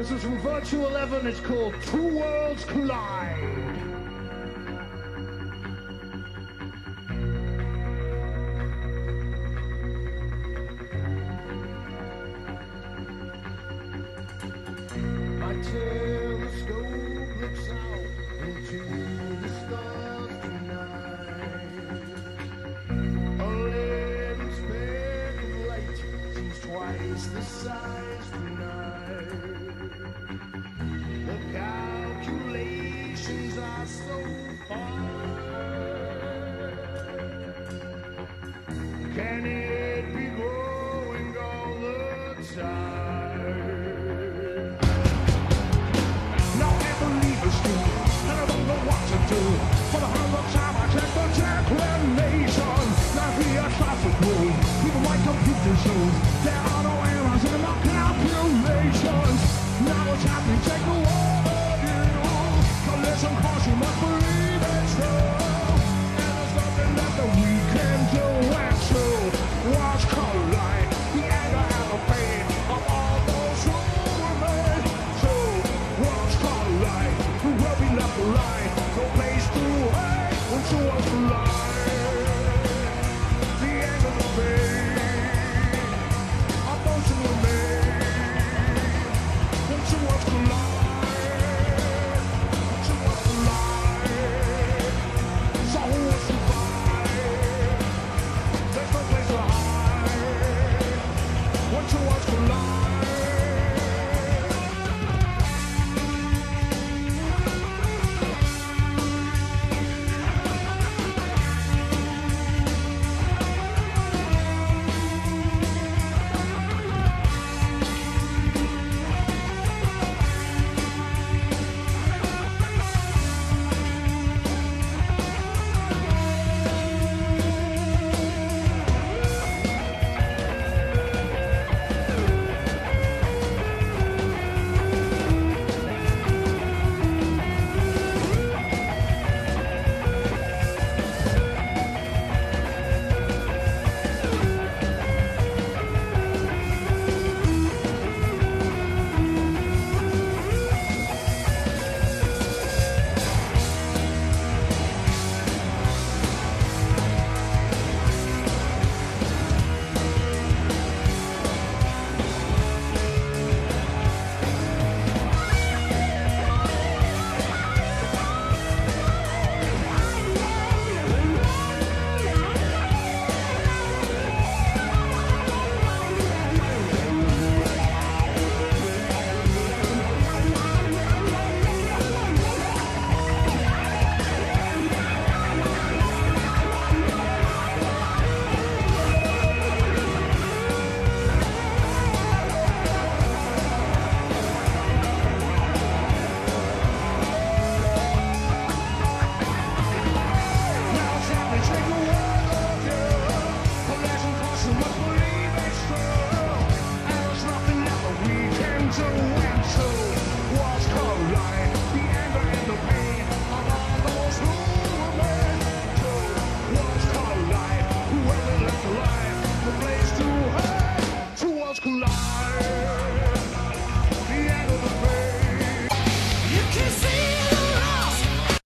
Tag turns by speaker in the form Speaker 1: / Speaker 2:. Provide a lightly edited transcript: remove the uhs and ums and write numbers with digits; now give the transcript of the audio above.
Speaker 1: This is from Virtue 11. It's called Two Worlds Collide. My telescope looks out into the stars tonight. 11 speck of light seems twice the size tonight. The calculations are so far. Can it be growing all the time? Now I believe it's true, and I don't know what to do. For the 100th time I check the declination. Life be a traffic rule, even my computer shows there are no errors in my calculations. Now what's happening, take the world. So listen, cause you must believe it's true. And there's nothing that we can do. And so, watch collide the anger and the pain of all those who remain. So, watch collide, who will be left behind. No place to hide when two worlds collide.